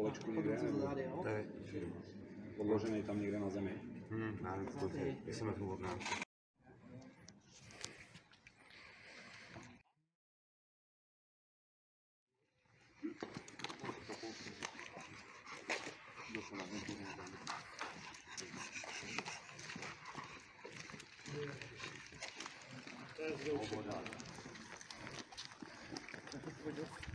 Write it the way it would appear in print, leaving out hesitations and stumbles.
kolečku někde, nebo podložený tam někde na zemi. Já nevím, jsem nefungoval. To je